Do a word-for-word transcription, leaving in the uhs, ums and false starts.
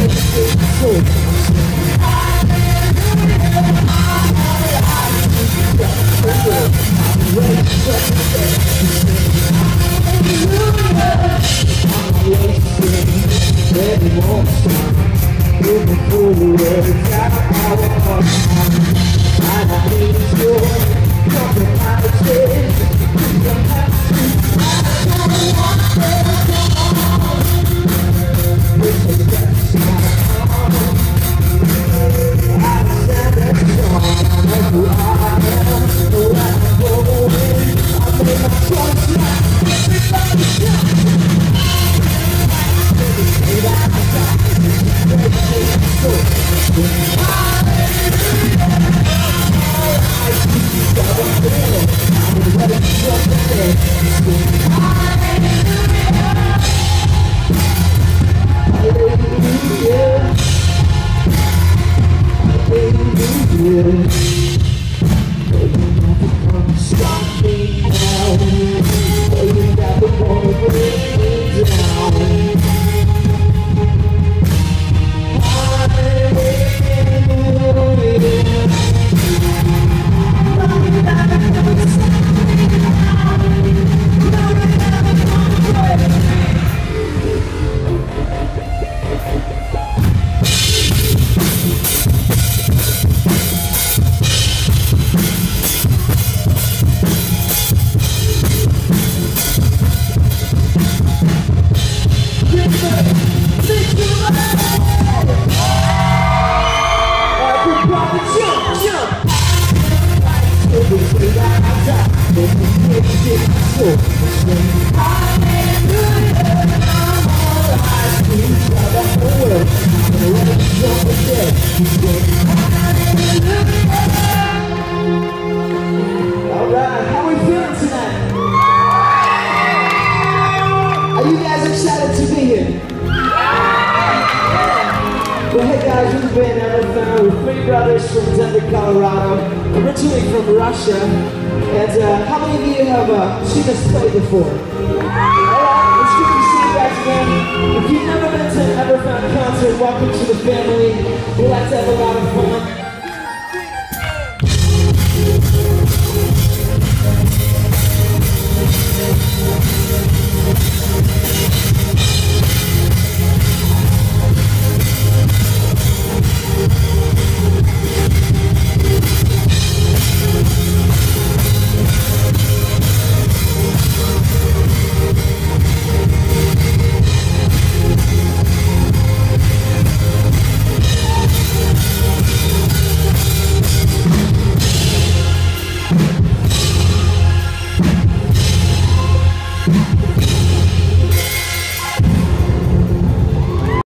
Alright, how are we feeling tonight? Are you guys excited to be here? Well, hey guys, we're the band Everfound. We're three brothers from Denver, Colorado, originally from Russia. And uh, how many of you have uh, seen us play before? Alright, it's good to see you guys again. If you've never been to an Everfound concert, welcome to the family. We like to have a lot of fun.